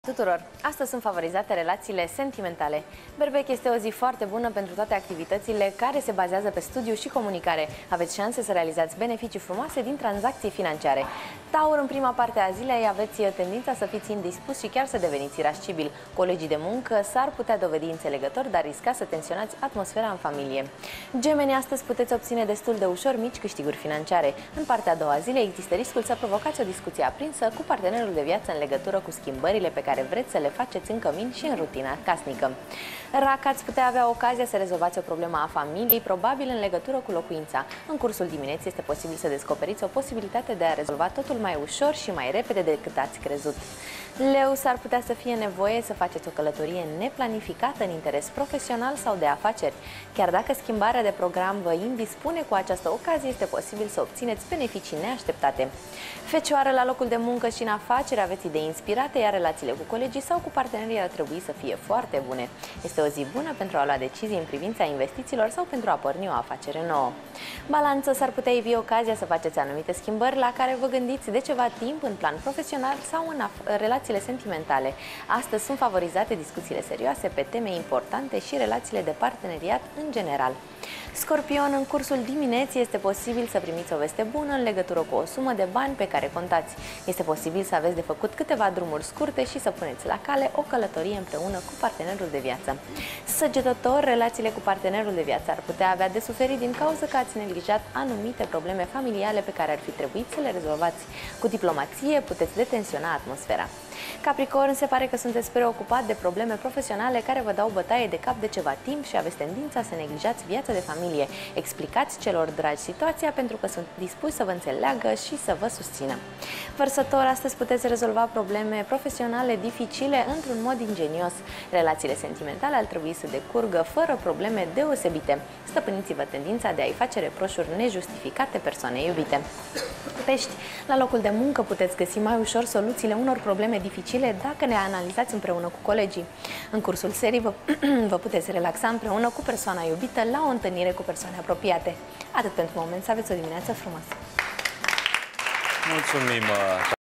Tuturor! Astăzi sunt favorizate relațiile sentimentale. Berbec este o zi foarte bună pentru toate activitățile care se bazează pe studiu și comunicare. Aveți șanse să realizați beneficii frumoase din tranzacții financiare. Taur, în prima parte a zilei aveți tendința să fiți indispus și chiar să deveniți irascibil. Colegii de muncă s-ar putea dovedi înțelegători, dar riscați să tensionați atmosfera în familie. Gemeni, astăzi puteți obține destul de ușor mici câștiguri financiare. În partea a doua a zilei există riscul să provocați o discuție aprinsă cu partenerul de viață în legătură cu schimbările pe care vreți să le faceți în cămin și în rutina casnică. Rac, ați putea avea ocazia să rezolvați o problemă a familiei, probabil în legătură cu locuința. În cursul dimineții este posibil să descoperiți o posibilitate de a rezolva totul mai ușor și mai repede decât ați crezut. Leu, s-ar putea să fie nevoie să faceți o călătorie neplanificată în interes profesional sau de afaceri. Chiar dacă schimbarea de program vă indispune cu această ocazie, este posibil să obțineți beneficii neașteptate. Fecioară, la locul de muncă și în afaceri aveți idei inspirate, iar relațiile cu colegii sau cu partenerii ar trebui să fie foarte bune. Este o zi bună pentru a lua decizii în privința investițiilor sau pentru a porni o afacere nouă. Balanță, s-ar putea ivi ocazia să faceți anumite schimbări la care vă gândiți de ceva timp în plan profesional sau în relațiile sentimentale. Astăzi sunt favorizate discuțiile serioase pe teme importante și relațiile de parteneriat în general. Scorpion, în cursul dimineții este posibil să primiți o veste bună în legătură cu o sumă de bani pe care contați. Este posibil să aveți de făcut câteva drumuri scurte și să puneți la cale o călătorie împreună cu partenerul de viață. Săgetător, relațiile cu partenerul de viață ar putea avea de suferit din cauza că ați neglijat anumite probleme familiale pe care ar fi trebuit să le rezolvați. Cu diplomație puteți detensiona atmosfera. Capricorn, se pare că sunteți preocupat de probleme profesionale care vă dau bătaie de cap de ceva timp și aveți tendința să neglijați viața de familie. Explicați celor dragi situația pentru că sunt dispuși să vă înțeleagă și să vă susțină. Vărsător, astăzi puteți rezolva probleme profesionale dificile într-un mod ingenios. Relațiile sentimentale ar trebui să decurgă fără probleme deosebite. Stăpâniți-vă tendința de a-i face reproșuri nejustificate persoanei iubite. Pești, la locul de muncă puteți găsi mai ușor soluțiile unor probleme dificile dacă le analizați împreună cu colegii. În cursul serii vă puteți relaxa împreună cu persoana iubită la o întâlnire cu persoane apropiate. Atât pentru moment, să aveți o dimineață frumoasă! Mulțumim!